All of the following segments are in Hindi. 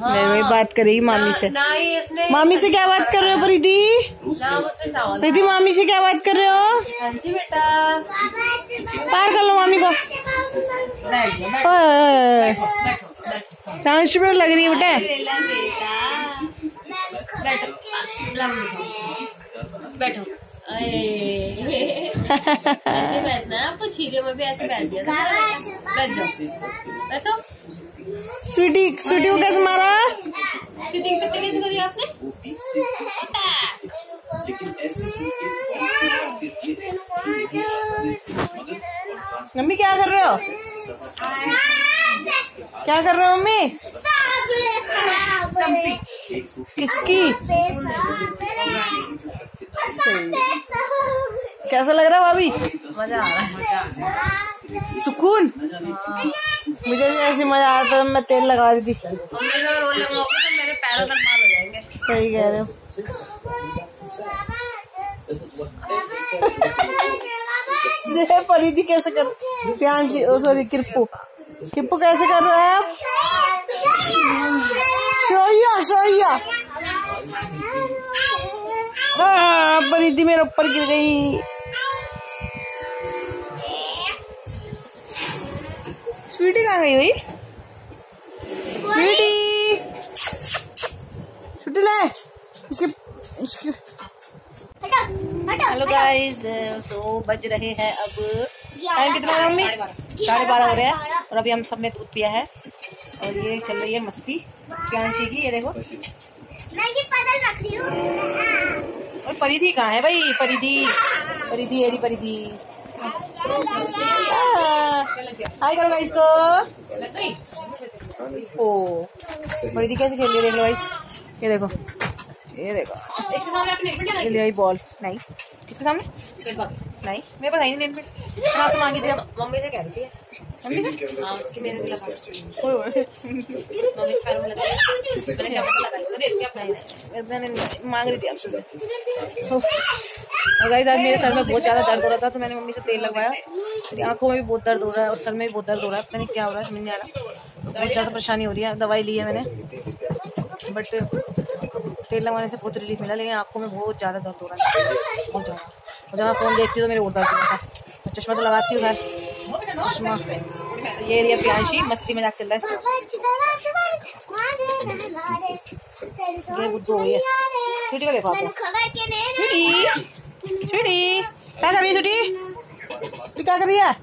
वही बात करेगी मामी से। मामी से क्या बात कर रहे हो प्रीति? प्रीति मामी से क्या बात कर रहे हो? जी बेटा, पार कर लो मामी को। डांस में लग रही है बेटा। बैठो। ऐसे बैठना, आपको छीरियों में भी ऐसे बैठ दिया। बैठ जाओ, बैठो। स्वीटी को कैसे मारा? स्वीटी की पत्ते कैसे करी आपने? मम्मी क्या कर रहे हो? क्या कर रहे हो मम्मी? किसकी? कैसा लग रहा है भाभी? मजा आ रहा है। सुकून। मुझे भी ऐसे मजा आ रहा था, मैं तेल लगा रही थी। रोल लगाओगे तो मेरे पैरों तक बाल हो जाएंगे। सही कह रहे हो। परिधि कैसे कर? प्यांशी, सॉरी किप्पू कैसे कर रहे हैं आप? शोया परिधि मेरे ऊपर गिर गई। स्वीटी कहाँ गई हुई? स्वीटी ले इसके। हेलो गाइस, तो बज रहे हैं अब, टाइम कितना है मम्मी? 12:30 हो रहे हैं और अभी हम सब ने दूध पिया है और ये चल रही है मस्ती प्यांशी की। ये देखो मैं ये पदल रख रही हूँ। और परिधि कहाँ है भाई? परिधि हाय करो गाइस को। ओ परिधि कैसे खेल रही है, देख लो गाइस। ये देखो इसके सामने अपने ये ले आई बॉल। नहीं किसके सामने? नहीं मेरे पास आई नहीं नेट पे। कहाँ से मांगी थी अब? मम्मी से कह रही थी। मम्मी से? हाँ, उसकी मेरे भी लगा। मम्मी के पैरों में लगा। मैंने क्या पता लगा? अरे इसके अपना मैंने मांग रही थी आपसे। और गाइस आज मेरे सर में बहुत ज्यादा दर्द हो रहा था तो मैंने मम्मी से तेल लगवाया। मेरी आंखों में भी बहुत दर्द हो रहा है और सर में भी बहुत दर्द हो रहा है। पता नहीं क्या हो रहा है, समझ नहीं आ रहा। बहुत ज्यादा परेशानी हो रही है। दवाई ली है मैंने बट तेल लगवाने से बहुत रिलीफ मिला, लेकिन आंखों में बहुत ज्यादा दर्द हो रहा है, बहुत ज्यादा। और जब मैं फोन देखती हूँ तो मेरे और दर्द होता है। चश्मा तो लगाती हूँ खैर, चश्मा। ये एरिया प्यांशी मस्ती मजाक चल रहा है। ये बुद्धू हो गई है। स्वीटी को देखो आपको। स्वीटी क्या कर रही है? स्वीटी क्या कर रही है?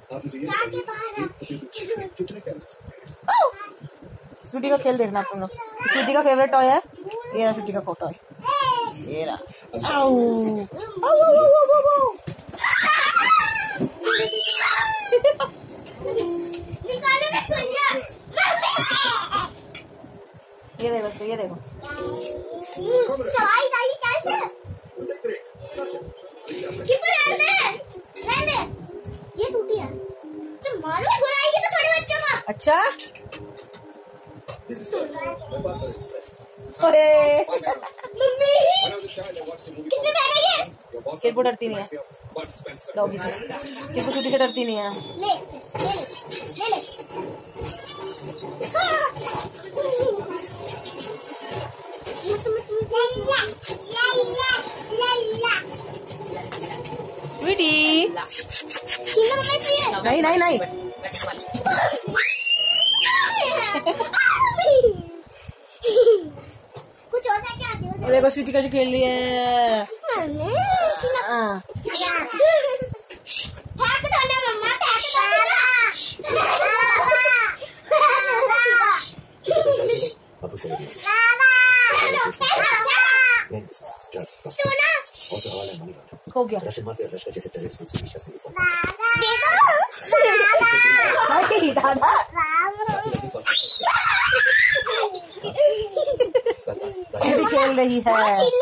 स्वीटी का खेल देखना तुम लोग। स्वीटी का फेवरेट टॉय है ये रहा, स्वीटी का फोटो है ये रहा। ये देखो ये देखो। ये टूटी है तो मारो बुराई तो छोटे बच्चों का। अच्छा किरपू डरती नहीं है डॉगी से, किरपू छुट्टी से डरती नहीं है। नहीं नहीं नहीं कुछ और क्या आती है? देखो स्वीटी कैसे खेल रही है। हो गया दादा खेल रही है।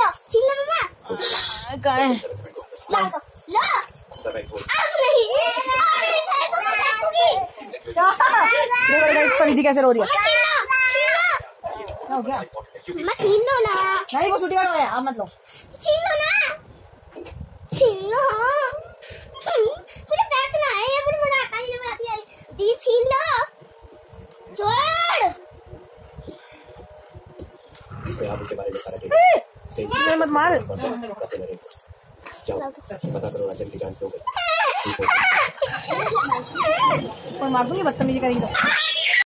परिधि कैसे रो रही है? क्या हो गया? छीन लो ना। नहीं वो छुट्टी का है, आप मत लो। छीन लो ना, छीन लो। मुझे बैठना है या फिर मुझे आता ही नहीं आती है। दी छीन लो, छोड़ जिसमें आप उनके बारे में सारा मत मार। जाओ पता करो राजन की जान क्यों गई। और मार दूंगी बदतमीजी करेगी तो।